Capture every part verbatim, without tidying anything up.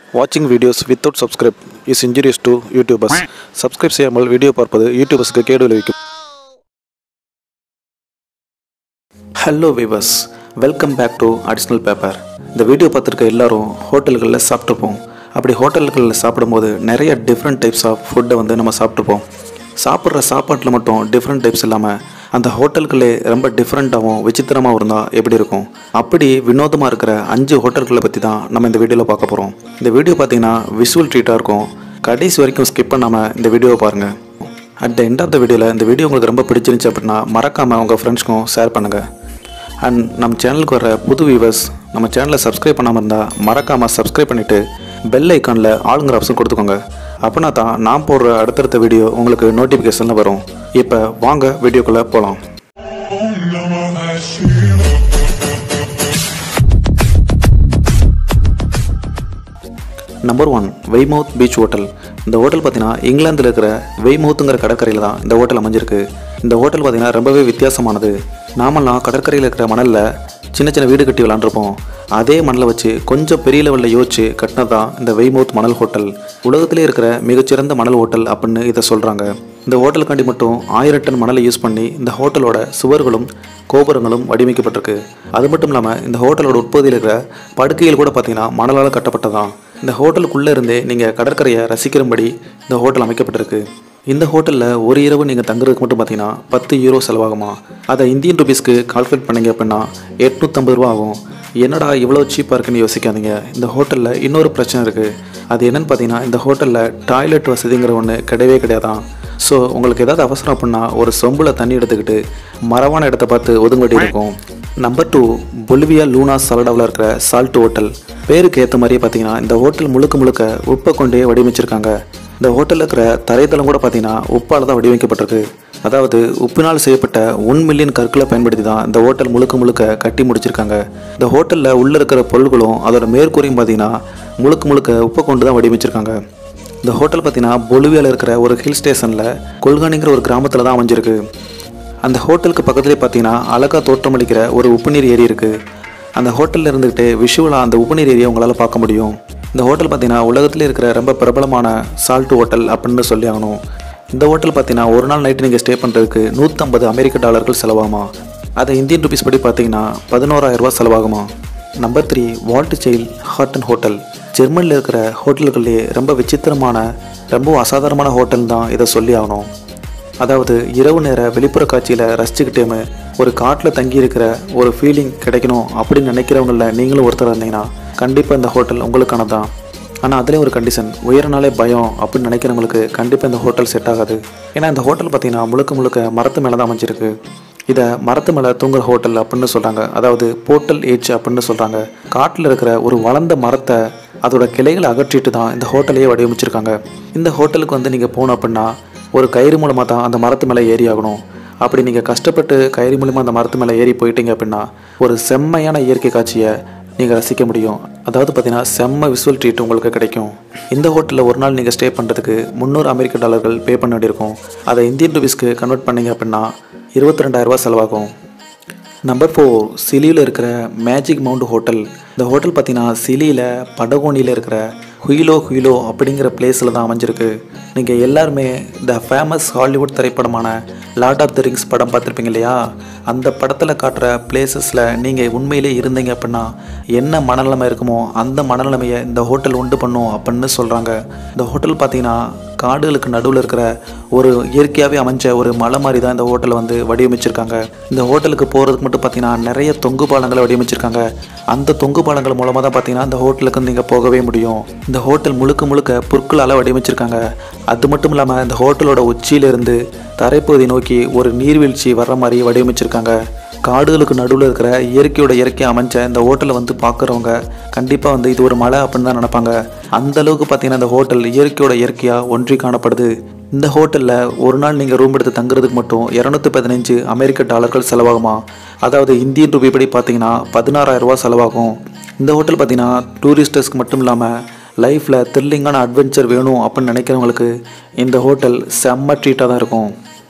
Watching videos without subscribe is injurious to YouTubers. Subscribe செய்யாமல் video பார்ப்பது யூடியூபர்ஸ்க்கு கேடு விளைவிக்கும். Hello viewers, welcome back to Additional Paper. இந்த வீடியோ பார்த்துருக்க எல்லாரும் ஹோட்டல்களில் சாப்பிட்ருப்போம். அப்படி ஹோட்டல்களில் சாப்பிடும்போது நிறைய டிஃப்ரெண்ட் டைப்ஸ் ஆஃப் ஃபுட்டை வந்து நம்ம சாப்பிட்ருப்போம். சாப்பிட்ற சாப்பாட்டில் மட்டும் டிஃப்ரெண்ட் டைப்ஸ் இல்லாமல் அந்த ஹோட்டல்களே ரொம்ப டிஃப்ரெண்ட்டாகவும் விசித்திரமாகவும் இருந்தால் எப்படி இருக்கும்? அப்படி வினோதமாக இருக்கிற அஞ்சு ஹோட்டல்களை பற்றி தான் நம்ம இந்த வீடியோவில் பார்க்க போகிறோம். இந்த வீடியோ பார்த்தீங்கன்னா விஷுவல் ட்ரீட்டாக இருக்கும். கடைசி வரைக்கும் ஸ்கிப் பண்ணாமல் இந்த வீடியோவை பாருங்கள். At the end of the வீடியோவில் இந்த வீடியோ உங்களுக்கு ரொம்ப பிடிச்சிருந்துச்சு அப்படின்னா மறக்காமல் உங்கள் ஃப்ரெண்ட்ஸ்க்கும் ஷேர் பண்ணுங்கள். அண்ட் நம்ம சேனலுக்கு வர புது வியூவர்ஸ் நம்ம சேனலை சப்ஸ்கிரைப் பண்ணாமல் இருந்தால் மறக்காமல் சப்ஸ்கிரைப் பண்ணிவிட்டு பெல் ஐக்கானில் ஆளுங்கிற ஆப்ஷன் கொடுத்துக்கோங்க. அப்படின்னா தான் நான் போடுற அடுத்தடுத்த வீடியோ உங்களுக்கு நோட்டிஃபிகேஷனில் வரும். இப்போ வாங்க வீடியோக்குள்ளே போகலாம். Number one, Weymouth beach hotel. இந்த ஹோட்டல் பார்த்தீங்கன்னா இங்கிலாந்தில் இருக்கிற வெய்மவுத்துங்கிற கடற்கரையில் தான் இந்த ஹோட்டல் அமைஞ்சிருக்கு. இந்த ஹோட்டல் பார்த்தீங்கன்னா ரொம்பவே வித்தியாசமானது. நாமெல்லாம் கடற்கரையில் இருக்கிற மணலில் சின்ன சின்ன வீடு கட்டி விளாண்டுருப்போம். அதே மணலை வச்சு கொஞ்சம் பெரிய லெவலில் யோசிச்சு கட்டினது தான் இந்த வெய்மவுத் மணல் ஹோட்டல். உலகத்திலே இருக்கிற மிகச்சிறந்த மணல் ஹோட்டல் அப்படின்னு இதை சொல்கிறாங்க. இந்த ஹோட்டலுக்காண்டி மட்டும் ஆயிரம் டன் மணலை யூஸ் பண்ணி இந்த ஹோட்டலோட சுவர்களும் கோபுரங்களும் வடிவமைக்கப்பட்டிருக்கு. அது மட்டும் இல்லாமல் இந்த ஹோட்டலோட உற்பத்தியில் இருக்கிற படுக்கைகள் கூட பார்த்திங்கன்னா மணலால் கட்டப்பட்டதான். இந்த ஹோட்டலுக்குள்ளே இருந்தே நீங்கள் கடற்கரையை ரசிக்கிறபடி இந்த ஹோட்டல் அமைக்கப்பட்டிருக்கு. இந்த ஹோட்டலில் ஒரு இரவு நீங்கள் தங்குறதுக்கு மட்டும் பார்த்தீங்கன்னா பத்து யூரோ செலவாகுமா? அதை இந்தியன் ருபீஸ்க்கு கால்குலேட் பண்ணிங்க அப்படின்னா எட்நூற்றம்பது ரூபா ஆகும். என்னடா இவ்வளோ சீப்பாக இருக்குன்னு யோசிக்காதீங்க. இந்த ஹோட்டலில் இன்னொரு பிரச்சனை இருக்குது. அது என்னென்னு பார்த்தீங்கன்னா இந்த ஹோட்டலில் டாய்லெட் வசதிங்கிற ஒன்று கிடையவே கிடையாதான். ஸோ உங்களுக்கு ஏதாவது அவசரம் அப்படின்னா ஒரு சொம்பில் தண்ணி எடுத்துக்கிட்டு மரவான இடத்த பார்த்து ஒதுங்கட்டி இருக்கும். நம்பர் டூ, பொலிவியா லூனா சலடாவில் இருக்கிற சால்ட் ஹோட்டல். பேருக்கு ஏற்ற மாதிரியே பார்த்தீங்கன்னா இந்த ஹோட்டல் முழுக்க முழுக்க உப்பை கொண்டே வடிவமைச்சிருக்காங்க. இந்த ஹோட்டலில் இருக்கிற தரைத்தளம் கூட பார்த்தீங்கன்னா உப்பால் தான் வடிவமைக்கப்பட்டிருக்கு. அதாவது உப்பினால் செய்யப்பட்ட ஒன் மில்லியன் கற்களை பயன்படுத்தி தான் இந்த ஹோட்டல் முழுக்க முழுக்க கட்டி முடிச்சிருக்காங்க. இந்த ஹோட்டலில் உள்ளே இருக்கிற பொருள்களும் அதோட மேற்கூரையும் பார்த்தீங்கன்னா முழுக்க முழுக்க உப்பை கொண்டு தான் வடிவமைச்சிருக்காங்க. இந்த ஹோட்டல் பார்த்தீங்கன்னா பொலிவியாவில் இருக்கிற ஒரு ஹில் ஸ்டேஷனில் கொல்கானிங்கிற ஒரு கிராமத்தில் தான் அமைஞ்சிருக்கு. அந்த ஹோட்டலுக்கு பக்கத்துலேயே பார்த்தீங்கன்னா அழகாக தோற்றமளிக்கிற ஒரு உப்புநீர் ஏரி இருக்குது. அந்த ஹோட்டலில் இருந்துக்கிட்டு விஷுவலாக அந்த உப்புநீர் ஏரியை உங்களால் பார்க்க முடியும். இந்த ஹோட்டல் பார்த்தீங்கன்னா உலகத்தில் இருக்கிற ரொம்ப பிரபலமான சால்ட் ஹோட்டல் அப்படின்னு சொல்லி ஆகணும். இந்த ஹோட்டல் பார்த்தீங்கன்னா ஒரு நாள் நைட்டு நீங்கள் ஸ்டே பண்ணுறதுக்கு நூற்றம்பது அமெரிக்க டாலர்கள் செலவாகுமா? அதை இந்தியன் ருபீஸ் படி பார்த்தீங்கன்னா பதினோராயிரம் ரூபா செலவாகுமா? நம்பர் த்ரீ, வால்ட் சைல்ட் ஹார்ட் அண்ட் ஹோட்டல். ஜெர்மனியில் இருக்கிற ஹோட்டல்கள்லேயே ரொம்ப விசித்திரமான ரொம்ப அசாதாரணமான ஹோட்டல் தான் இதை சொல்லி ஆகணும். அதாவது இரவு நேர வெளிப்புற காட்சியில் ரசிச்சுக்கிட்டேமே ஒரு காட்டில் தங்கி இருக்கிற ஒரு ஃபீலிங் கிடைக்கணும் அப்படின்னு நினைக்கிறவங்களில் நீங்களும் ஒருத்தர் இருந்தீங்கன்னா கண்டிப்பாக இந்த ஹோட்டல் உங்களுக்கானது தான். ஆனால் அதுலேயும் ஒரு கண்டிஷன், உயரனாலே பயம் அப்படின்னு நினைக்கிறவங்களுக்கு கண்டிப்பாக இந்த ஹோட்டல் செட் ஆகாது. ஏன்னா இந்த ஹோட்டல் பார்த்திங்கன்னா முழுக்க முழுக்க மரத்து மேலே தான் அமைஞ்சிருக்கு. இதை மரத்து மேலே தூங்குற ஹோட்டல் அப்படின்னு சொல்கிறாங்க. அதாவது போர்ட்டல் ஏஜ் அப்படின்னு சொல்கிறாங்க. காட்டில் இருக்கிற ஒரு வளர்ந்த மரத்தை அதோட கிளைகளை அகற்றிட்டு தான் இந்த ஹோட்டலையே வடிவமைச்சிருக்காங்க. இந்த ஹோட்டலுக்கு வந்து நீங்கள் போனோம் அப்படின்னா ஒரு கயிறு மூலமாக தான் அந்த மரத்து மேலே ஏறி ஆகணும். அப்படி நீங்கள் கஷ்டப்பட்டு கயிறு மூலமாக அந்த மரத்து மேலே ஏறி போயிட்டீங்க அப்படின்னா ஒரு செம்மையான இயற்கை காட்சியை நீங்கள் ரசிக்க முடியும். அதாவது பார்த்தீங்கன்னா செம்ம விஷுவல் ட்ரீட் உங்களுக்கு கிடைக்கும். இந்த ஹோட்டலில் ஒரு நாள் நீங்கள் ஸ்டே பண்ணுறதுக்கு முந்நூறு அமெரிக்க டாலர்கள் பே பண்ண வேண்டியிருக்கும். அதை இந்தியன் ருபீஸ்க்கு கன்வெர்ட் பண்ணிங்க அப்படின்னா இருபத்தி ரெண்டாயிரரூபா செலவாகும். நம்பர் ஃபோர், சிலியில் இருக்கிற மேஜிக் மவுண்ட் ஹோட்டல். இந்த ஹோட்டல் பார்த்தீங்கன்னா சிலியில் படகோனியில் இருக்கிற ஹுயிலோ ஹுயிலோ அப்படிங்கிற பிளேஸில் தான் அமைஞ்சிருக்கு. நீங்கள் எல்லாருமே த ஃபேமஸ் ஹாலிவுட் திரைப்படமான லார்ட் ஆஃப் த ரிங்ஸ் படம் பார்த்துருப்பீங்க இல்லையா? அந்த படத்தில் காட்டுற பிளேசஸில் நீங்கள் உண்மையிலே இருந்தீங்க அப்படின்னா என்ன மனநிலைமை இருக்குமோ அந்த மனநிலைமையை இந்த ஹோட்டல் உண்டு பண்ணும் அப்படின்னு சொல்கிறாங்க. இந்த ஹோட்டல் பார்த்தீங்கன்னா காடுகளுக்கு நடுவில் இருக்கிற ஒரு இயற்கையாகவே அமைஞ்ச ஒரு மலை மாதிரி தான் இந்த ஹோட்டலை வந்து வடிவமைச்சிருக்காங்க. இந்த ஹோட்டலுக்கு போகிறதுக்கு மட்டும் பார்த்தீங்கன்னா நிறைய தொங்கு பாலங்களை வடிவமைச்சிருக்காங்க. அந்த தொங்கு பாலங்கள் மூலமாக தான் பார்த்தீங்கன்னா இந்த ஹோட்டலுக்கு நீங்கள் போகவே முடியும். இந்த ஹோட்டல் முழுக்க முழுக்க புற்களால் வடிவமைச்சிருக்காங்க. அது மட்டும் இல்லாமல் இந்த ஹோட்டலோட உச்சியிலிருந்து தரைப்பகுதி நோக்கி ஒரு நீர்வீழ்ச்சி வர்ற மாதிரி வடிவமைச்சிருக்காங்க. காடுகளுக்கு நடுவில் இருக்கிற இயற்கையோட இயற்கை அமைஞ்ச இந்த ஹோட்டலை வந்து பார்க்குறவங்க கண்டிப்பாக வந்து இது ஒரு மலை அப்படின்னு தான் நினைப்பாங்க. அந்த அளவுக்கு பார்த்தீங்கன்னா இந்த ஹோட்டல் இயற்கையோட இயற்கையாக ஒன்றி காணப்படுது. இந்த ஹோட்டலில் ஒரு நாள் நீங்கள் ரூம் எடுத்து தங்குறதுக்கு மட்டும் இரநூத்தி பதினஞ்சு அமெரிக்க டாலர்கள் செலவாகுமா? அதாவது இந்தியன் ரூபி படி பார்த்தீங்கன்னா பதினாறாயிரம் ரூபா செலவாகும். இந்த ஹோட்டல் பார்த்தீங்கன்னா டூரிஸ்டர்ஸ்க்கு மட்டும் இல்லாமல் லைஃப்பில் த்ரில்லிங்கான அட்வென்ச்சர் வேணும் அப்படின்னு நினைக்கிறவங்களுக்கு இந்த ஹோட்டல் செம்ம ட்ரீட்டாக தான் இருக்கும்.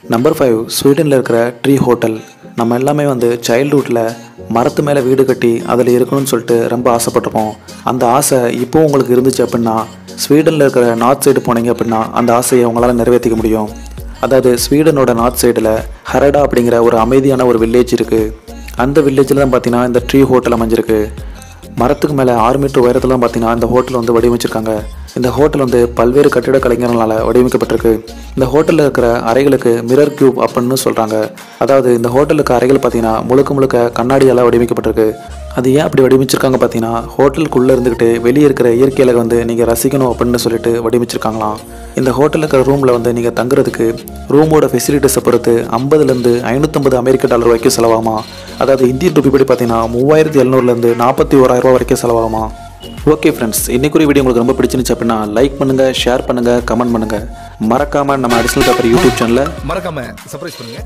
நம்பர் ஃபைவ், ஸ்வீடனில் இருக்கிற ட்ரீ ஹோட்டல். நம்ம எல்லாமே வந்து சைல்ட்ஹுட்டில் மரத்து மேலே வீடு கட்டி அதில் இருக்கணும்னு சொல்லிட்டு ரொம்ப ஆசைப்பட்டிருப்போம். அந்த ஆசை இப்போ உங்களுக்கு இருந்துச்சு அப்படின்னா ஸ்வீடனில் இருக்கிற நார்த் சைடு போனீங்க அப்படின்னா அந்த ஆசையை உங்களால் நிறைவேற்றிக்க முடியும். அதாவது ஸ்வீடனோட நார்த் சைடில் ஹரடா அப்படிங்கிற ஒரு அமைதியான ஒரு வில்லேஜ் இருக்குது. அந்த வில்லேஜில் தான் பார்த்தீங்கன்னா இந்த ட்ரீ ஹோட்டல் அமைஞ்சிருக்கு. மரத்துக்கு மேலே ஆறு மீட்டர் உயரத்தில் தான் பார்த்தீங்கன்னா இந்த ஹோட்டல் வந்து வடிவமைச்சிருக்காங்க. இந்த ஹோட்டல் வந்து பல்வேறு கட்டிட கலைஞர்களால் வடிவமைக்கப்பட்டிருக்கு. இந்த ஹோட்டலில் இருக்கிற அறைகளுக்கு மிரர் கியூப் அப்படின்னு சொல்கிறாங்க. அதாவது இந்த ஹோட்டலுக்கு அறைகள் பார்த்தீங்கன்னா முழுக்க முழுக்க கண்ணாடியால் வடிவமைக்கப்பட்டிருக்கு. அது ஏன் அப்படி வடிவமைச்சிருக்காங்க பார்த்தீங்கன்னா ஹோட்டலுக்குள்ளே இருந்துக்கிட்டு வெளியே இருக்கிற இயற்கையில வந்து நீங்கள் ரசிக்கணும் அப்படின்னு சொல்லிட்டு வடிவமைச்சிருக்காங்களாம். இந்த ஹோட்டலில் இருக்கிற ரூமில் வந்து நீங்கள் தங்குறதுக்கு ரூமோட ஃபெசிலிட்டிஸை பொறுத்து ஐம்பதுலேருந்து ஐநூற்றம்பது அமெரிக்க டாலர் வரைக்கும் செலவாகுமா. அதாவது இந்தியன் ரூபி படி பார்த்தீங்கன்னா மூவாயிரத்தி எழுநூறுலேருந்து நாற்பத்தி ஓராயிரம் ரூபா வரைக்கும் செலவாகுமா. ஓகே ஃப்ரெண்ட்ஸ், இன்னைக்கு வீடியோ உங்களுக்கு ரொம்ப பிடிச்சிருந்துச்சு அப்படின்னா லைக் பண்ணுங்கள், ஷேர் பண்ணுங்கள், கமெண்ட் பண்ணுங்கள். மறக்காமல் நம்ம அடிஷனல் பேப்பர் யூடியூப் சேனலை மறக்காமல் சப்ஸ்கிரைப் பண்ணுங்கள்.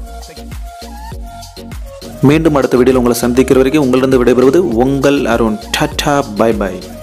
மீண்டும் அடுத்த வீடியோவில் உங்களை சந்திக்கிற வரைக்கும் உங்களிடம் விடைபெறுவது உங்கள் அருண். Tata, by by.